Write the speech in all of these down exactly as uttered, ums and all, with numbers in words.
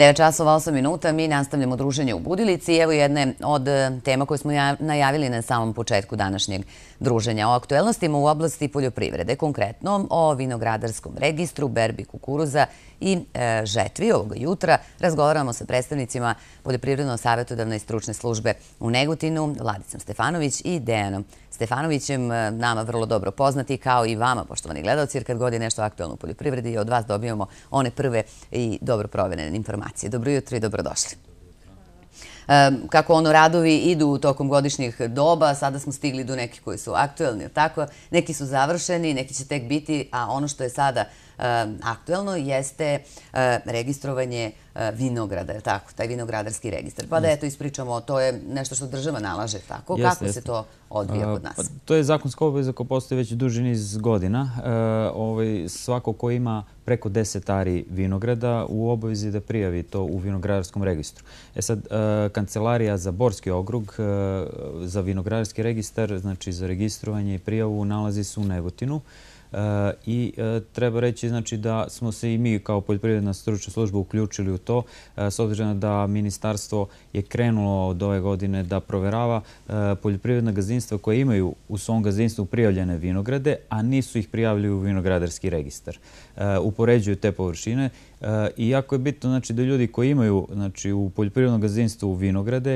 devet časova osam minuta, mi nastavljamo druženje u Budilici. Evo jedne od tema koje smo najavili na samom početku današnjeg druženja. O aktuelnostima u oblasti poljoprivrede, konkretno o vinogradarskom registru, berbi kukuruza i žetvi. Ovoga jutra razgovaramo sa predstavnicima Poljoprivredno-savjetodavne i stručne službe u Negotinu, Vladicom Stefanović i Dejanom Stefanovićem, nama vrlo dobro poznati, kao i vama, poštovani gledalci, jer kad god je nešto aktuelno u poljoprivredi, od vas dobijamo one prve i dobro proverene informacije. Dobro jutro i dobrodošli. Kako ono radovi idu tokom godišnjih doba, sada smo stigli do nekih koji su aktuelni, tako? Neki su završeni, neki će tek biti, a ono što je sada aktuelno jeste registrovanje vinograda, tako, taj vinogradarski registar. Pa da eto ispričamo, to je nešto što država nalaže, tako? Kako se to odvija kod nas? To je zakonska obaveza koja postoji već duži niz godina. Svako ko ima preko deset ari vinograda u obavezi da prijavi to u vinogradarskom registru. E sad, Kancelarija za Borski okrug za vinogradarski registar, znači za registrovanje i prijavu, nalazi se u Negotinu. I treba reći znači, da smo se i mi kao poljoprivredna stručna služba uključili u to, s obzirom da ministarstvo je krenulo od ove godine da proverava poljoprivredna gazdinstva koje imaju u svom gazdinstvu prijavljene vinograde, a nisu ih prijavili u vinogradarski registar. Upoređuju te površine i jako je bitno znači, da ljudi koji imaju znači, u poljoprivrednom gazdinstvu vinograde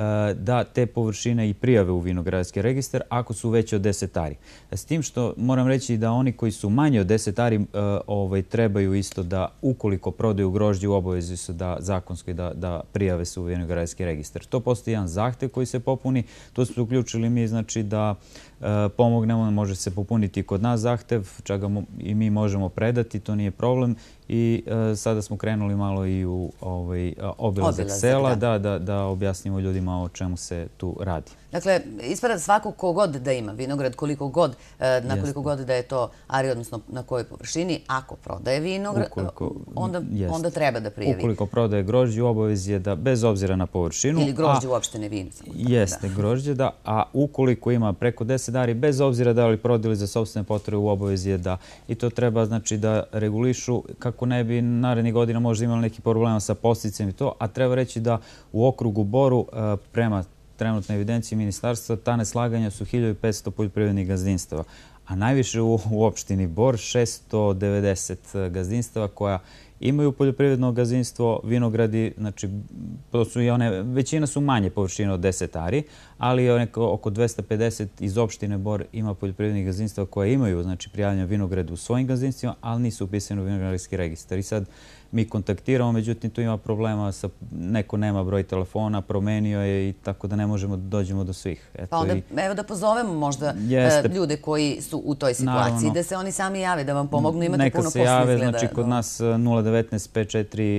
da te površine i prijave u vinogradarski registar ako su veće od deset ari. S tim što moram reći da oni koji su manje od deset ari ovaj, trebaju isto da ukoliko prodaju grožđe u obavezi su da zakonski da, da prijave se u vinogradarski registar. To postoji jedan zahtev koji se popuni. To smo uključili mi znači da pomognemo, može se popuniti kod nas zahtev, čega i mi možemo predati, to nije problem. I sada smo krenuli malo i u ovaj, obilazak sela, da, da, da objasnimo ljudima o čemu se tu radi. Dakle, ispada svako kogod da ima vinograd, koliko god, na koliko god da je to ari, odnosno na kojoj površini, ako prodaje vinograd, onda, onda treba da prijavi. Ukoliko prodaje grožđe, u obavezi je da, bez obzira na površinu... Ili grožđe uopšte ne vino. Jeste, grožđe, da. A ukoliko ima preko deset ari, bez obzira da li prodali za sopstvene potrebe, u obavezi je da. I to treba znači da regulišu kako ne bi narednih godina možda imali neki problema sa podsticajima i to, a treba reći da u okrugu Boru prema trenutnoj evidenciji ministarstva ta neslaganja su hiljadu petsto poljoprivrednih gazdinstava, a najviše u, u opštini Bor šesto devedeset gazdinstava koja imaju poljoprivredno gazdinstvo, vinogradi, znači to su i one, većina su manje površine od deset ari, ali neko, oko dvesta pedeset iz opštine Bor ima poljoprivrednih gazdinstva koje imaju znači, prijavljanje vinograda u svojim gazdinstvima, ali nisu upisani u vinogradarski registar. I sad mi kontaktiramo, međutim tu ima problema, sa, neko nema broj telefona, promenio je i tako da ne možemo da dođemo do svih. Eto, pa onda i, evo da pozovemo možda jeste, ljude koji su u toj situaciji, naravno, da se oni sami jave, da vam pomognu, imate neka puno se posla jave, izgleda. znači kod nas nula devetnaest pet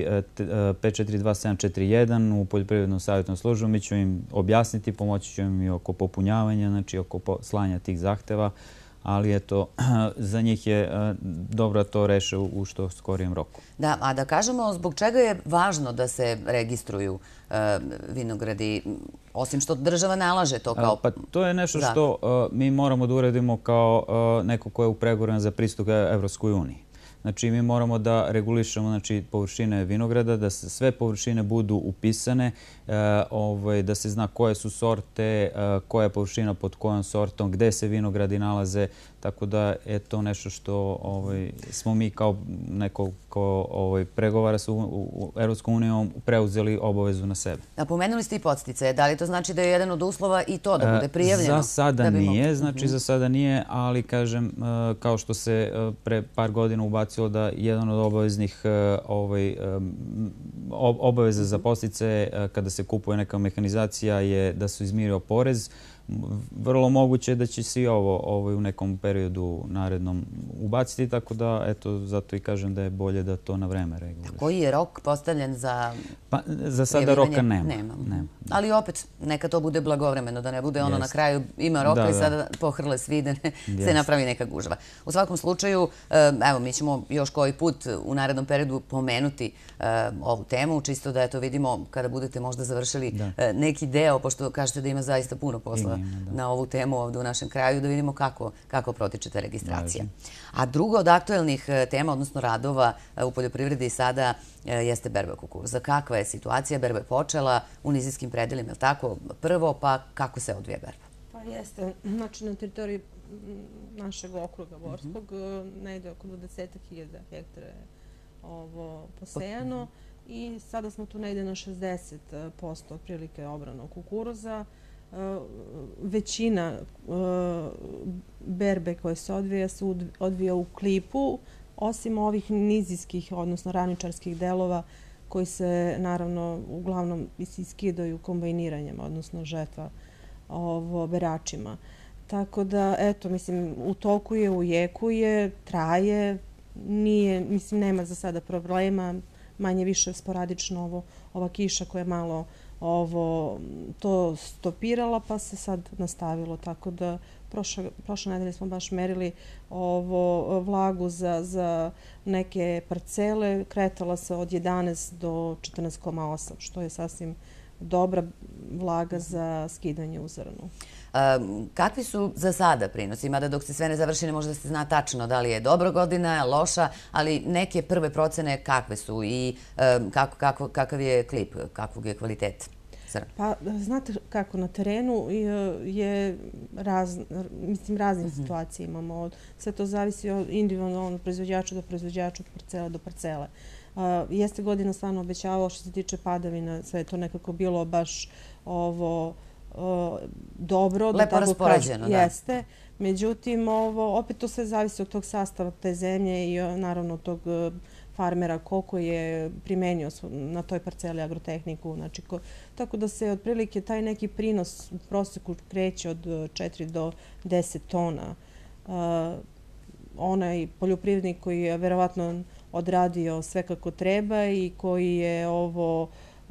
četiri dva sedam četiri jedan u poljoprivrednom savjetnom službu, mi ćemo im objasniti, pomoći ćemo im i oko popunjavanja, znači oko slanja tih zahteva, ali eto, za njih je dobro da to reše u što skorijem roku. Da, a da kažemo zbog čega je važno da se registruju vinogradi, osim što država nalaže to kao... Pa to je nešto što mi moramo da uradimo kao neko ko je u pregovorima za pristup Evropskoj uniji. Znači, mi moramo da regulišemo znači, površine vinograda, da sve površine budu upisane, ovaj, da se zna koje su sorte, koja je površina pod kojom sortom, gde se vinogradi nalaze, tako da je to nešto što ovaj, smo mi kao neko ko ovaj, pregovara sa Evropskom unijom preuzeli obavezu na sebe. A pomenuli ste i podsticaje. Da li to znači da je jedan od uslova i to da bude prijavljeno? Za sada nije, znači za sada nije, ali kažem, kao što se pre par godina ubacilo da jedan od obaveznih ovaj, obaveza za podsticaje kada se kupuje neka mehanizacija je da se izmirio porez. Vrlo moguće da će se i ovo, ovo u nekom periodu narednom ubaciti, tako da eto, zato i kažem da je bolje da to na vreme reguliš. Koji je rok postavljen za pa, za sada roka nema. Nema. nema. Ali opet, neka to bude blagovremeno, da ne bude ono yes. na kraju ima roka da, i sada da. pohrle svi da ne, yes. se napravi neka gužva. U svakom slučaju, evo, mi ćemo još koji put u narednom periodu pomenuti uh, ovu temu, čisto da eto vidimo kada budete možda završili uh, neki deo, pošto kažete da ima zaista puno posla na ovu temu ovdje u našem kraju, da vidimo kako protiče ta registracija. A drugo od aktuelnih tema, odnosno radova u poljoprivredi sada jeste berba kukuruza. Kakva je situacija? Berba je počela u nizijskim predelima, je li tako? Prvo, pa kako se odvija berba? Pa jeste. Znači, na teritoriji našeg okruga Borskog negde oko dvadeset hiljada hektara je ovo posejano i sada smo tu negde na šezdeset posto otprilike obranog kukuruza. Većina berbe koje se odvija se odvija u klipu, osim ovih nizijskih, odnosno ravničarskih delova koji se naravno uglavnom iskidaju kombajniranjem, odnosno žetva beračima. Tako da, eto, mislim, u toku je, u jeku je, traje, nije, mislim, nema za sada problema, manje više sporadično ovo, ova kiša koja je malo ovo, to stopirala pa se sad nastavilo, tako da prošle nedelje smo baš merili ovo vlagu za, za neke parcele, kretala se od jedanaest do četrnaest zarez osam, što je sasvim dobra vlaga za skidanje u zrnu. Kakvi su za sada prinosi? Mada dok se sve ne završi ne može da se zna tačno da li je dobra godina, loša, ali neke prve procene kakve su i kakav je klip, kakvog je kvalitet zrna? Pa, znate kako, na terenu je mislim razne situacije imamo. Sve to zavisi od individualno od proizvođača do proizvođača, od parcele do parcele. Jeste godina stvarno obećavao što se tiče padavina, sve je to nekako bilo baš ovo dobro. Lepo raspoređeno, da. Jeste. Međutim, opet to sve zavisi od tog sastava te zemlje i naravno od tog farmera koliko je primenio na toj parceli agrotehniku. Tako da se otprilike taj neki prinos u proseku kreće od četiri do deset tona. Onaj poljoprivrednik koji je verovatno odradio sve kako treba i koji je ovo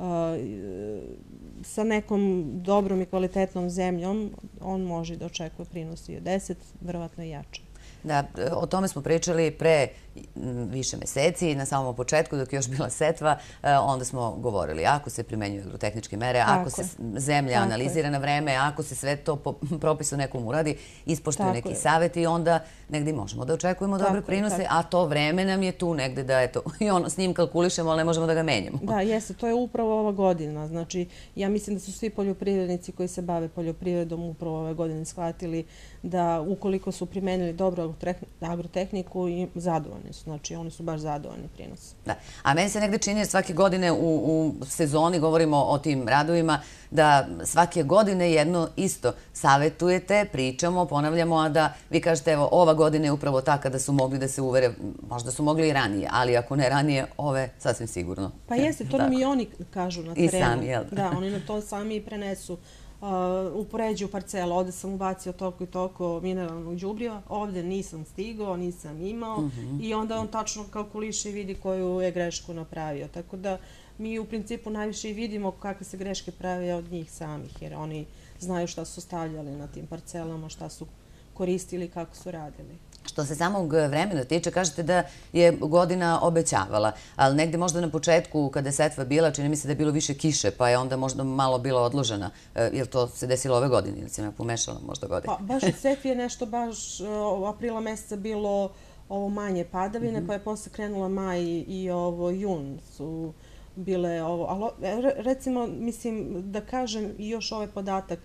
sa nekom dobrom i kvalitetnom zemljom, on može da očekuje prinos i od deset, verovatno i jače. Da, o tome smo pričali pre više meseci, na samom početku dok je još bila setva, onda smo govorili ako se primenjuju agrotehničke mere, ako se zemlja analizira na vreme, ako se sve to po propisu nekom uradi, ispoštuju neki savjeti i onda negdje možemo da očekujemo dobre prinose, a to vreme nam je tu negdje da eto, i ono s njim kalkulišemo, ali ne možemo da ga menjamo. Da, jeste, to je upravo ova godina. Znači, ja mislim da su svi poljoprivrednici koji se bave poljoprivredom upravo ove godine shvatili da ukoliko su primenili dobro agrotehniku i zadovoljni su. Znači, oni su baš zadovoljni prinos. Da. A meni se negde čini svake godine u sezoni, govorimo o tim radovima, da svake godine jedno isto savjetujete, pričamo, ponavljamo, a da vi kažete, evo, ova godina je upravo ta kada su mogli da se uvere, možda su mogli i ranije, ali ako ne ranije, ove sasvim sigurno. Pa jeste, to nam i oni kažu na terenu. I sami, jel? Da, oni na to sami i prenesu. Upoređuju parcelu, ovdje sam ubacio toliko i toliko mineralnog đubriva, ovdje nisam stigao, nisam imao i onda on tačno kalkuliše i vidi koju je grešku napravio. Tako da mi u principu najviše i vidimo kakve se greške prave od njih samih, jer oni znaju šta su stavljali na tim parcelama, šta su koristili, kako su radili. Što se samog vremena tiče, kažete da je godina obećavala, ali negde možda na početku kada je setva bila, čini mi se da je bilo više kiše, pa je onda možda malo bila odložena. Je li to se desilo ove godine ili se me pomešala možda godine? Pa baš od setvi je nešto baš u aprila meseca bilo ovo manje padavine, pa je posle krenula maj i ovo jun su bile ovo. Ali recimo, mislim da kažem i još ovaj podatak,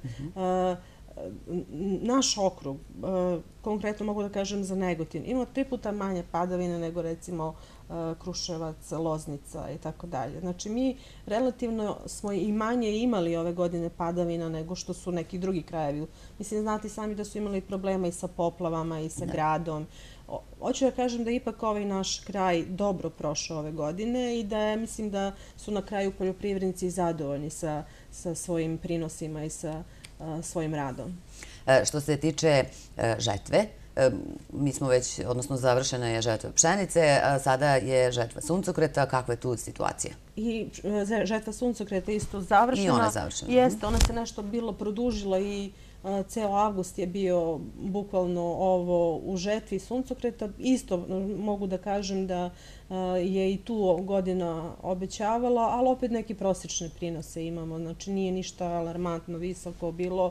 naš okrug, konkretno mogu da kažem za Negotin, ima tri puta manje padavine nego recimo Kruševac, Loznica i tako dalje. Znači mi relativno smo i manje imali ove godine padavina nego što su neki drugi krajevi. Mislim, znate sami da su imali problema i sa poplavama i sa gradom. Hoću da kažem da ipak ovaj naš kraj dobro prošao ove godine i da mislim da su na kraju poljoprivrednici zadovoljni sa svojim prinosima i sa svojim radom. Što se tiče žetve, mi smo već, odnosno završena je žetva pšenice, a sada je žetva suncokreta. Kakva je tu situacija? I žetva suncokreta isto završena. I ona je završena. Jeste, ona se nešto bilo produžila i ceo avgust je bio bukvalno ovo u žetvi suncokreta. Isto mogu da kažem da je i tu godina obećavala, ali opet neki prosječne prinose imamo. Znači nije ništa alarmantno visoko bilo.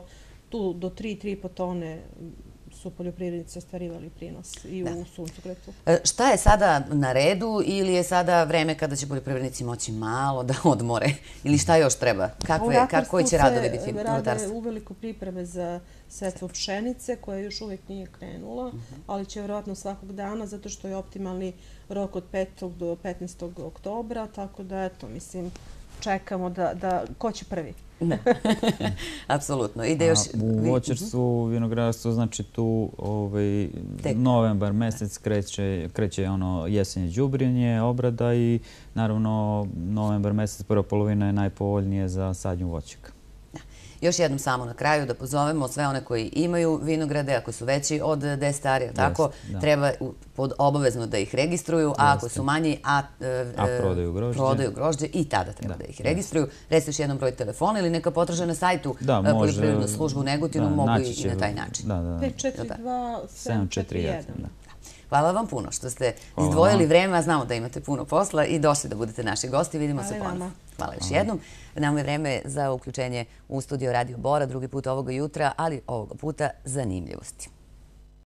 tu do tri do tri i po tone su poljoprivrednici ostvarivali prinos i u suncokretu. Šta je sada na redu ili je sada vreme kada će poljoprivrednici moći malo da odmore? Ili šta još treba? Koji će radovi biti u ratarstvu? Rade uveliko pripreme za setvu pšenice koja još uvijek nije krenula, ali će vjerojatno svakog dana zato što je optimalni rok od petog do petnaestog oktobra, tako da eto, mislim, čekamo da ko će prvi. Apsolutno. U voćarstvu, vinogradarstvu, znači tu novembar mesec kreće jesenje đubrenje, obrada i naravno novembar mesec, prva polovina je najpovoljnije za sadnju voćaka. Još jednom samo na kraju da pozovemo sve one koji imaju vinograde, ako su veći od deset ari, tako, treba obavezno da ih registruju, a ako su manji, a prodaju grožđe i tada treba da ih registruju. Recite još jednom broj telefona ili neka potraže na sajtu poljoprivrednu službu u Negotinu, mogu i na taj način. pet četiri dva sedam četiri jedan. Hvala vam puno što ste izdvojili vreme, a znamo da imate puno posla i došli da budete naši gosti. Vidimo se ponovno. Hvala još jednom. Nama je vreme za uključenje u studio Radio Bora, drugi put ovoga jutra, ali ovoga puta zanimljivosti.